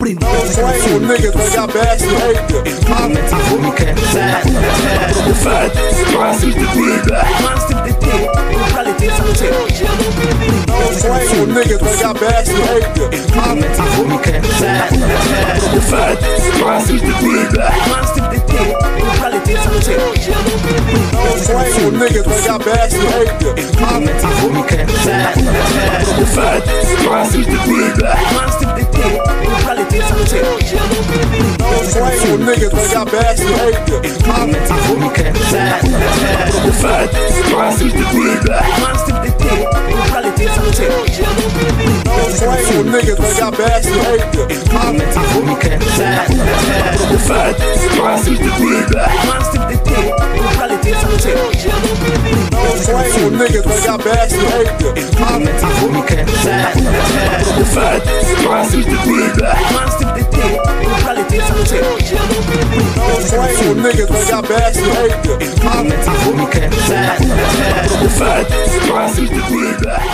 prendi Swing with niggas that got bad behavior. Vou quer Massive the breeder. Massive the thing, quality something. Swing with niggas that got bad behavior. Vou quer Massive the breeder. Massive the thing, quality something. Swing with niggas that got bad behavior. Vou quer Massive the breeder. Massive the thing, quality something. Swing with niggas that got bad behavior. Vou quer Massive the breeder. Massive the thing, quality something. Swing with niggas that got bad behavior. Vou quer Massive the breeder. Massive the thing, quality something. Swing with niggas that got bad behavior. Vou quer Massive the breeder. Massive the thing, quality something. Swing with niggas that got bad behavior. Vou quer Massive the breeder.